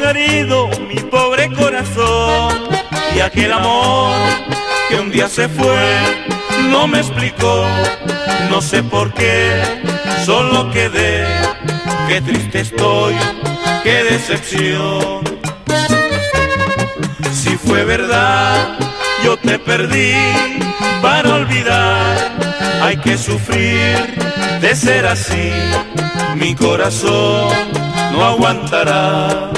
herido mi pobre corazón, y aquel amor que un día se fue no me explicó, no sé por qué, solo quedé. Qué triste estoy, qué decepción. Si fue verdad, yo te perdí. Para olvidar hay que sufrir. De ser así, mi corazón no aguantará.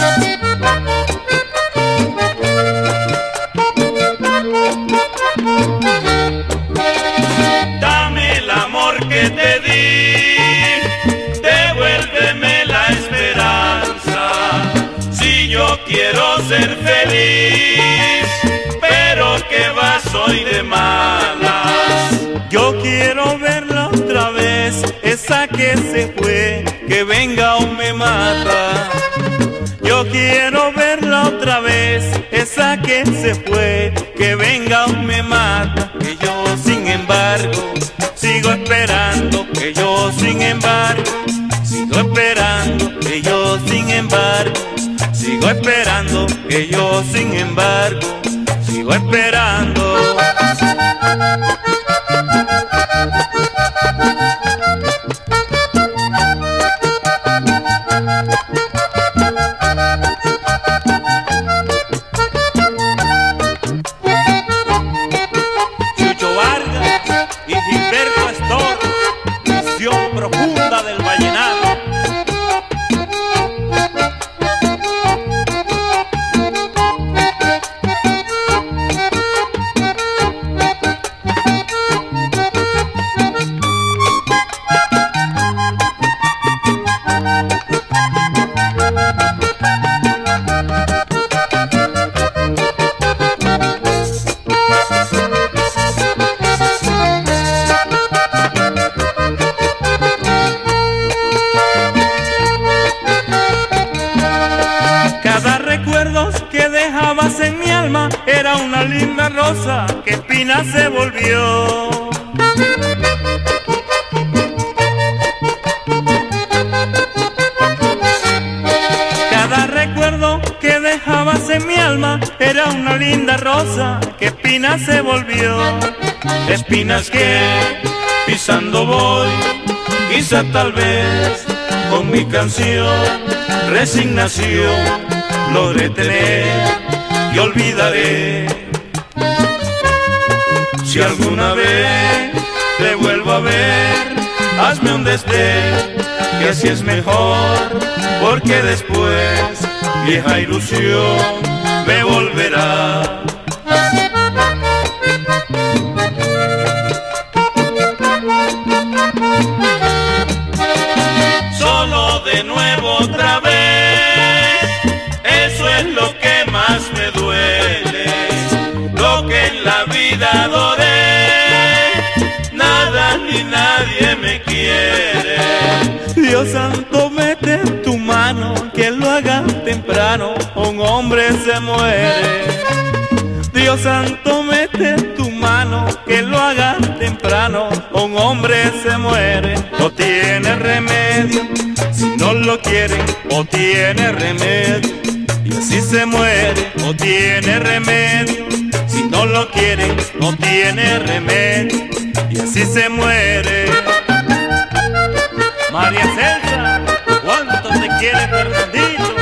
Dame el amor que te di, devuélveme la esperanza. Si yo quiero ser feliz, pero que va, soy de malas. Yo quiero verla otra vez, esa que se fue, que venga o me mata. Yo quiero verla otra vez, esa que se fue, que venga o me mata. Que yo sin embargo sigo esperando, que yo sin embargo sigo esperando, que yo sin embargo sigo esperando, que yo sin embargo sigo esperando. Chucho Vargas y Gilberto Astor, visión profunda del vallenato. Cada recuerdo que dejabas en mi alma era una linda rosa que espina se volvió. Cada recuerdo que dejabas en mi alma era una linda rosa que espina se volvió. Espinas que pisando voy, quizá tal vez con mi canción resignación logré tener y olvidaré. Si alguna vez te vuelvo a ver, hazme un desdén, que así es mejor, porque después vieja ilusión me volverá. Solo de nuevo otra vez, eso es lo que más me duele. Lo que en la vida adoré, nada ni nadie me quiere. Dios santo, mete en tu mano, que lo haga temprano, un hombre se muere. Dios santo, mete en tu mano, que lo haga temprano, un hombre se muere. No tiene remedio, si no lo quieren, o tiene remedio, y así se muere. O tiene remedio, si no lo quieren, no tiene remedio, y así se muere. María Celsa, ¿cuánto te quiere, Fernandito?